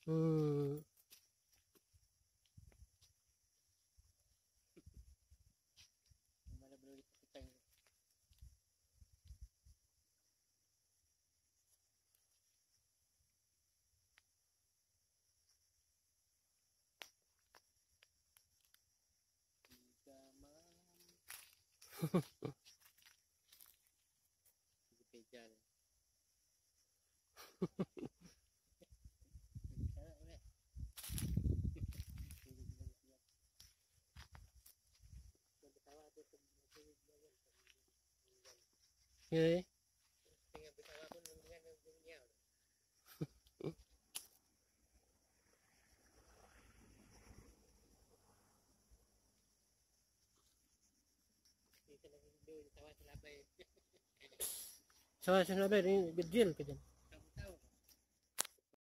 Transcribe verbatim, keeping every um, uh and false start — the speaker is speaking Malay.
Hmm. Mana belum dipakaikan. Tiga malam. Tiga pejal. Okay. Tengah bersama pun dengan dunia. Kita lagi hidup di sawah selabai. Sawah selabai ni kecil ke?